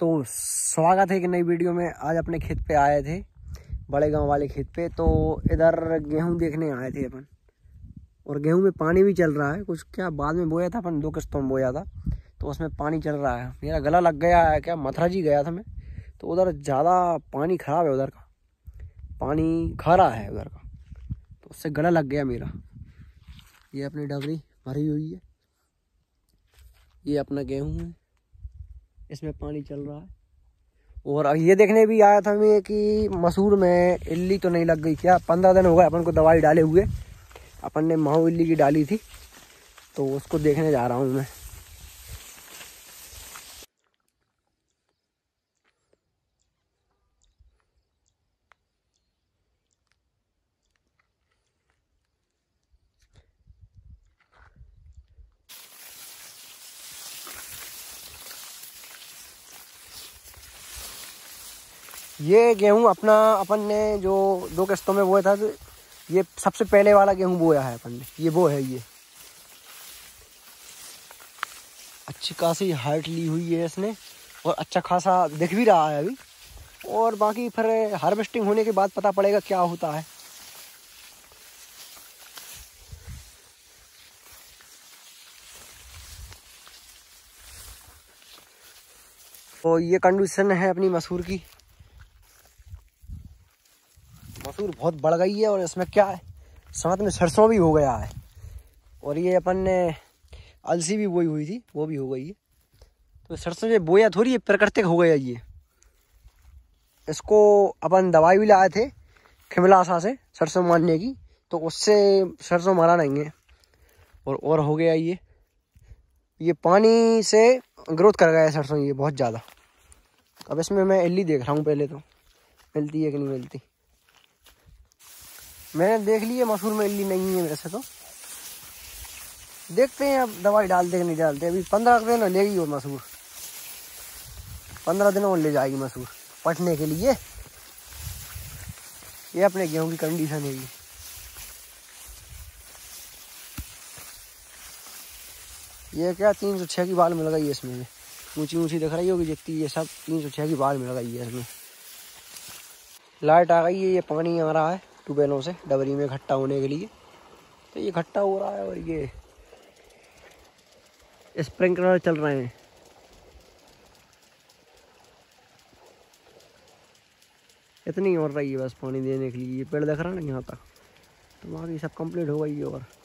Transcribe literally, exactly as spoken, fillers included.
तो स्वागत है एक नई वीडियो में। आज अपने खेत पे आए थे, बड़े गांव वाले खेत पे। तो इधर गेहूं देखने आए थे अपन, और गेहूं में पानी भी चल रहा है। कुछ क्या बाद में बोया था अपन, दो किस्तों में बोया था, तो उसमें पानी चल रहा है। मेरा गला लग गया है, क्या मथुरा जी गया था मैं, तो उधर ज़्यादा पानी खराब है, उधर का पानी खारा है उधर का, तो उससे गला लग गया मेरा। ये अपनी डबरी भरी हुई है, ये अपना गेहूं है, इसमें पानी चल रहा है। और ये देखने भी आया था मैं कि मसूर में इल्ली तो नहीं लग गई क्या। पंद्रह दिन हो गए अपन को दवाई डाले हुए, अपन ने माहू इल्ली की डाली थी, तो उसको देखने जा रहा हूँ मैं। ये गेहूं अपना अपन ने जो दो किस्तों में बोया था, तो ये सबसे पहले वाला गेहूं बोया है अपन ने। ये वो है, ये अच्छी खासी हाइट ली हुई है इसने, और अच्छा खासा दिख भी रहा है अभी। और बाकी फिर हार्वेस्टिंग होने के बाद पता पड़ेगा क्या होता है। तो ये कंडीशन है अपनी मसूर की। मसूर बहुत बढ़ गई है, और इसमें क्या है, साथ में सरसों भी हो गया है। और ये अपन ने अलसी भी बोई हुई थी, वो भी हो गई है। तो सरसों जो बोया थोड़ी, ये प्राकृतिक हो गया ये। इसको अपन दवाई भी लाए थे खिमलासा से सरसों मारने की, तो उससे सरसों मारा नहीं है, और और हो गया ये। ये पानी से ग्रोथ कर गया है सरसों ये बहुत ज़्यादा। अब इसमें मैं इल्ली देख रहा हूँ, पहले तो मिलती है कि नहीं मिलती। मैंने देख ली है मसूर में इल्ली नहीं है वैसे, तो देखते हैं अब दवाई डालते कि नहीं डालते। अभी पंद्रह दिन लेगी वो मसूर, पंद्रह दिनों में ले जाएगी मसूर पटने के लिए। ये अपने गेहूं की कंडीशन है। ये क्या तीन सौ छः की बाल मिल गई है इसमें, ऊंची ऊंची दिख रही होगी जितनी, ये सब तीन सौ छः की बाल मिल गई है इसमें। लाइट आ गई है, ये पानी आ रहा है ट्यूबवेलों से डबरी में इकट्ठा होने के लिए। तो ये इकट्ठा हो रहा है, और ये स्प्रिंकलर चल रहे हैं। इतनी और रही है बस पानी देने के लिए। ये पेड़ दिख रहा है ना यहाँ तक, तो बाकी सब कंप्लीट हो गई है। और